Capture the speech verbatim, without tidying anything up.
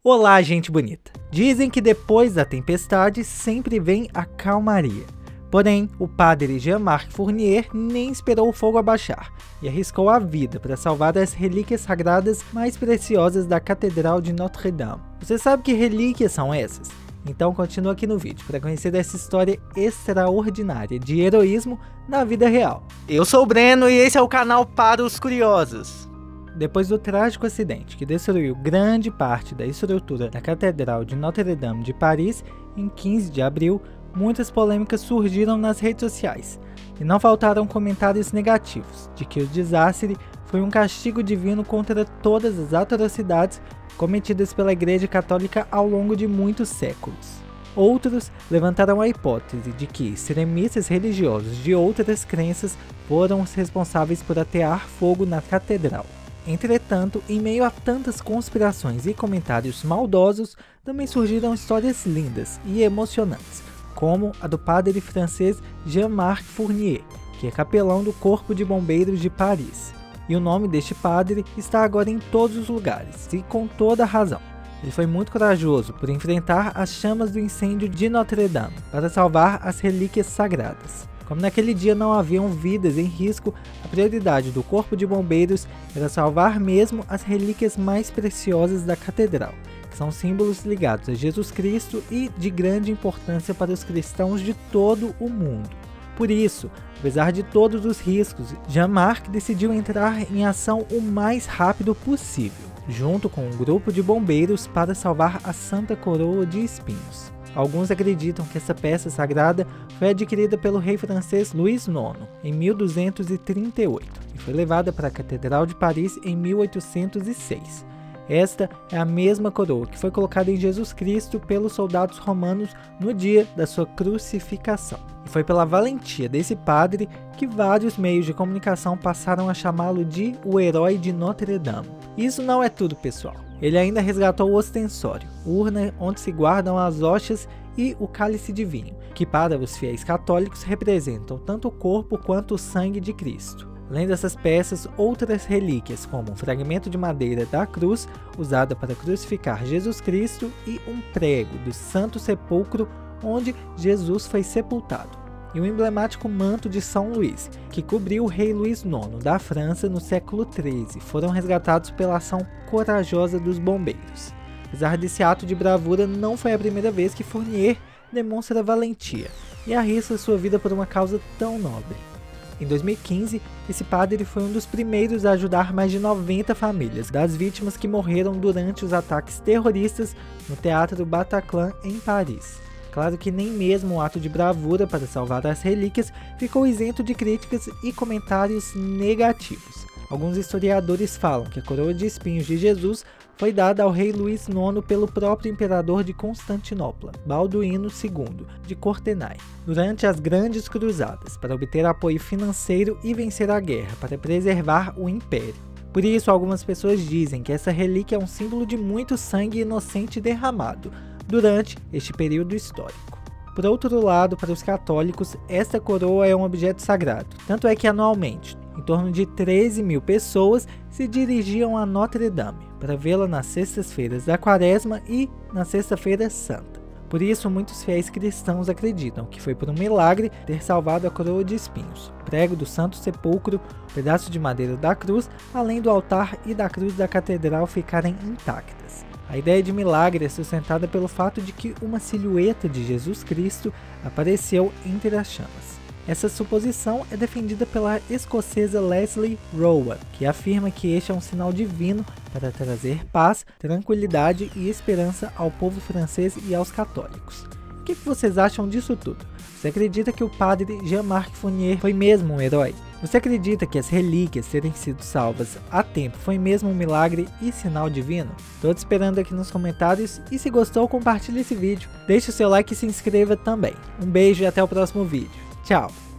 Olá, gente bonita! Dizem que depois da tempestade sempre vem a calmaria. Porém, o padre Jean-Marc Fournier nem esperou o fogo abaixar e arriscou a vida para salvar as relíquias sagradas mais preciosas da Catedral de Notre-Dame. Você sabe que relíquias são essas? Então continua aqui no vídeo para conhecer essa história extraordinária de heroísmo na vida real. Eu sou o Breno e esse é o canal Para os Curiosos. Depois do trágico acidente que destruiu grande parte da estrutura da Catedral de Notre-Dame de Paris, em quinze de abril, muitas polêmicas surgiram nas redes sociais, e não faltaram comentários negativos de que o desastre foi um castigo divino contra todas as atrocidades cometidas pela Igreja Católica ao longo de muitos séculos. Outros levantaram a hipótese de que extremistas religiosos de outras crenças foram os responsáveis por atear fogo na catedral. Entretanto, em meio a tantas conspirações e comentários maldosos, também surgiram histórias lindas e emocionantes, como a do padre francês Jean-Marc Fournier, que é capelão do Corpo de Bombeiros de Paris. E o nome deste padre está agora em todos os lugares, e com toda razão. Ele foi muito corajoso por enfrentar as chamas do incêndio de Notre-Dame para salvar as relíquias sagradas. Como naquele dia não haviam vidas em risco, a prioridade do Corpo de Bombeiros era salvar mesmo as relíquias mais preciosas da catedral, que são símbolos ligados a Jesus Cristo e de grande importância para os cristãos de todo o mundo. Por isso, apesar de todos os riscos, Jean-Marc decidiu entrar em ação o mais rápido possível, junto com um grupo de bombeiros para salvar a Santa Coroa de Espinhos. Alguns acreditam que essa peça sagrada foi adquirida pelo rei francês Luís nono em mil duzentos e trinta e oito e foi levada para a Catedral de Paris em mil oitocentos e seis. Esta é a mesma coroa que foi colocada em Jesus Cristo pelos soldados romanos no dia da sua crucificação. E foi pela valentia desse padre que vários meios de comunicação passaram a chamá-lo de o herói de Notre-Dame. Isso não é tudo, pessoal. Ele ainda resgatou o ostensório, urna onde se guardam as hóstias, e o cálice de vinho, que para os fiéis católicos representam tanto o corpo quanto o sangue de Cristo. Além dessas peças, outras relíquias, como um fragmento de madeira da cruz, usada para crucificar Jesus Cristo, e um prego do Santo Sepulcro, onde Jesus foi sepultado, e o emblemático manto de São Luís, que cobriu o rei Luís nono da França no século treze, foram resgatados pela ação corajosa dos bombeiros. Apesar desse ato de bravura, não foi a primeira vez que Fournier demonstra valentia e arrisca sua vida por uma causa tão nobre. Em dois mil e quinze, esse padre foi um dos primeiros a ajudar mais de noventa famílias das vítimas que morreram durante os ataques terroristas no Teatro Bataclan, em Paris. Claro que nem mesmo o ato de bravura para salvar as relíquias ficou isento de críticas e comentários negativos. Alguns historiadores falam que a coroa de espinhos de Jesus foi dada ao rei Luís nono pelo próprio imperador de Constantinopla, Balduíno segundo, de Courtenay, durante as Grandes Cruzadas, para obter apoio financeiro e vencer a guerra, para preservar o império. Por isso, algumas pessoas dizem que essa relíquia é um símbolo de muito sangue inocente derramado durante este período histórico. Por outro lado, para os católicos, esta coroa é um objeto sagrado, tanto é que anualmente, em torno de treze mil pessoas se dirigiam a Notre-Dame para vê-la nas sextas-feiras da Quaresma e na Sexta-feira Santa. Por isso, muitos fiéis cristãos acreditam que foi por um milagre ter salvado a coroa de espinhos, o prego do Santo Sepulcro, o pedaço de madeira da cruz, além do altar e da cruz da catedral ficarem intactas. A ideia de milagre é sustentada pelo fato de que uma silhueta de Jesus Cristo apareceu entre as chamas. Essa suposição é defendida pela escocesa Leslie Rowan, que afirma que este é um sinal divino para trazer paz, tranquilidade e esperança ao povo francês e aos católicos. O que vocês acham disso tudo? Você acredita que o padre Jean-Marc Fournier foi mesmo um herói? Você acredita que as relíquias terem sido salvas a tempo foi mesmo um milagre e sinal divino? Estou te esperando aqui nos comentários, e se gostou, compartilhe esse vídeo, deixe o seu like e se inscreva também. Um beijo e até o próximo vídeo. Tchau!